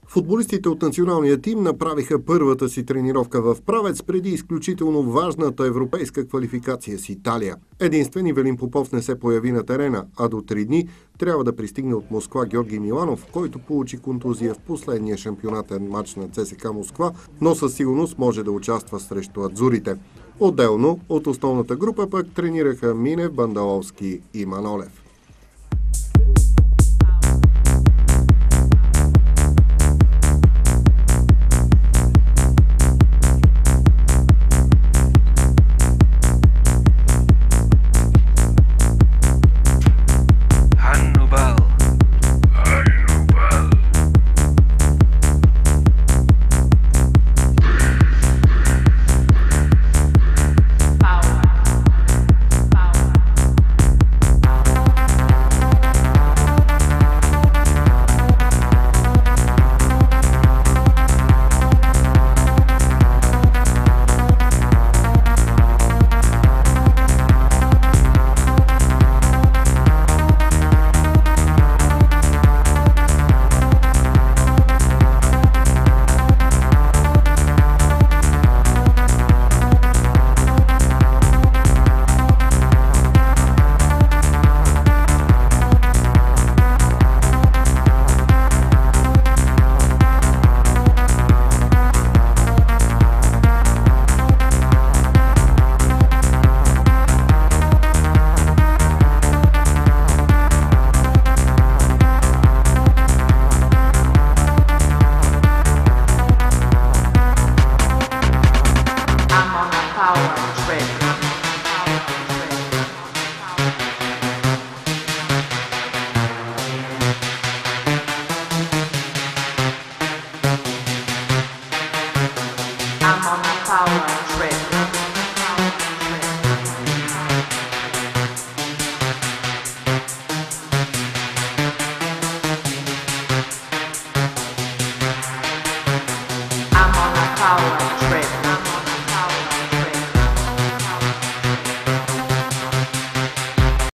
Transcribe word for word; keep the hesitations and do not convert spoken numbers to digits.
Футболистите от националния тим направиха първата си тренировка в Правец преди изключително важната европейска квалификация с Италия. Единствен Ивелин Попов не се появи на терена, а до три дни трябва да пристигне от Москва Георги Миланов, който получи контузия в последния шампионатен матч на ЦСКА Москва, но със сигурност може да участва срещу адзурите. Отделно от основната група пък тренираха Минев, Бандаловски и Манолев.